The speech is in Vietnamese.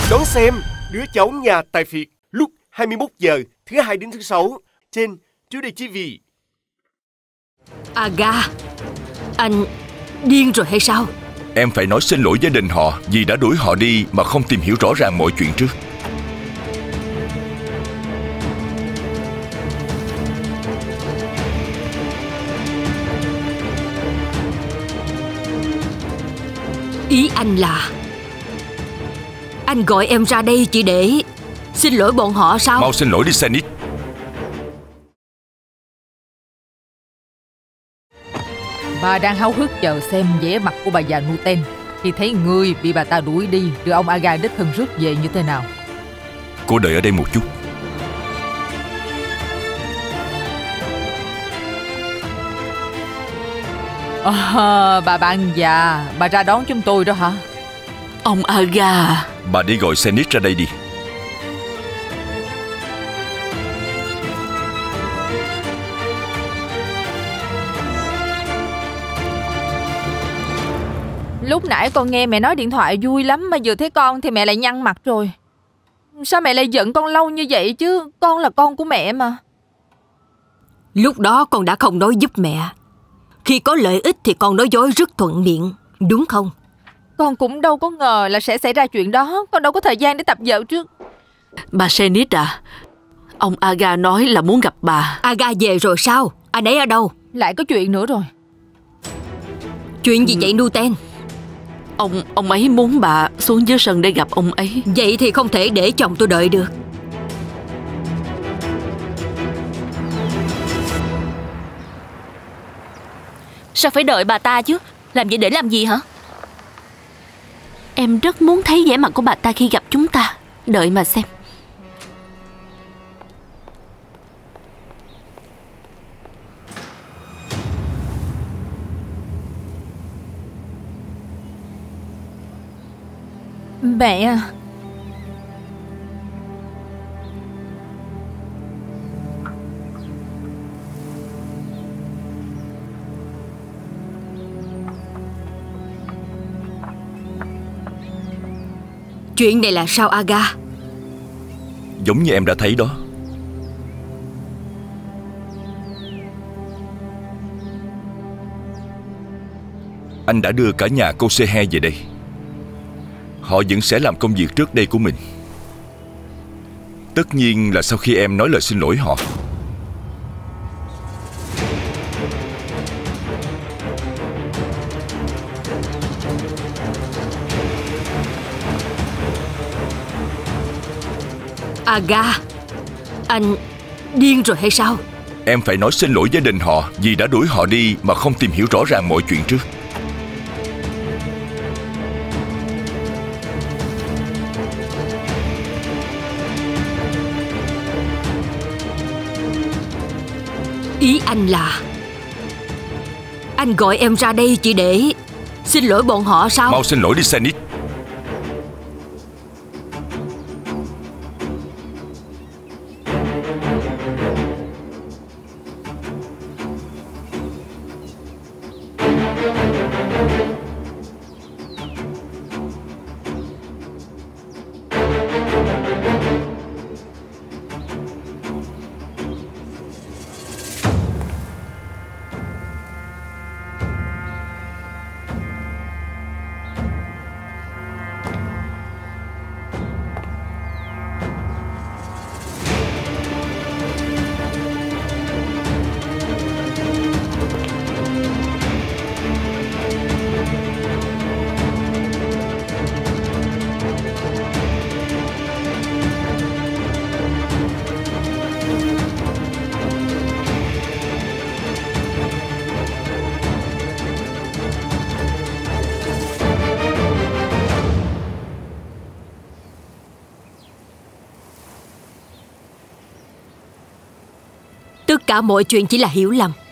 Đón xem Đứa cháu nhà tài phiệt lúc 21 giờ thứ Hai đến thứ Sáu trên Today TV. Aga, anh điên rồi hay sao? Em phải nói xin lỗi gia đình họ vì đã đuổi họ đi mà không tìm hiểu rõ ràng mọi chuyện trước. Ý anh là anh gọi em ra đây chỉ để xin lỗi bọn họ sao? Mau xin lỗi đi Zenith. Bà đang háo hức chờ xem vẻ mặt của bà già Nuten khi thấy người bị bà ta đuổi đi đưa ông Aga đích thân rước về như thế nào. Cô đợi ở đây một chút. Bà bạn già, bà ra đón chúng tôi đó hả? Ông Aga, Bà đi gọi Zenith ra đây đi. Lúc nãy con nghe mẹ nói điện thoại vui lắm, mà vừa thấy con thì mẹ lại nhăn mặt rồi. Sao mẹ lại giận con lâu như vậy chứ? Con là con của mẹ mà. lúc đó con đã không nói giúp mẹ. Khi có lợi ích thì con nói dối rất thuận miệng, đúng không? Con cũng đâu có ngờ là sẽ xảy ra chuyện đó. Con đâu có thời gian để tập vợ trước. Bà Zenith à, ông Aga nói là muốn gặp bà. Aga về rồi sao? Anh ấy ở đâu? Lại có chuyện nữa rồi. Chuyện gì vậy Nuten? Ông ấy muốn bà xuống dưới sân để gặp ông ấy. Vậy thì không thể để chồng tôi đợi được. Sao phải đợi bà ta chứ? Làm vậy để làm gì hả? Em rất muốn thấy vẻ mặt của bà ta khi gặp chúng ta. Đợi mà xem. Mẹ à, chuyện này là sao Aga? Giống như em đã thấy đó. Anh đã đưa cả nhà cô Sehe về đây. Họ vẫn sẽ làm công việc trước đây của mình. Tất nhiên là sau khi em nói lời xin lỗi họ. Aga, anh điên rồi hay sao? Em phải nói xin lỗi gia đình họ vì đã đuổi họ đi mà không tìm hiểu rõ ràng mọi chuyện trước. Ý anh là anh gọi em ra đây chỉ để xin lỗi bọn họ sao? Mau xin lỗi đi Zenith. Tất cả mọi chuyện chỉ là hiểu lầm.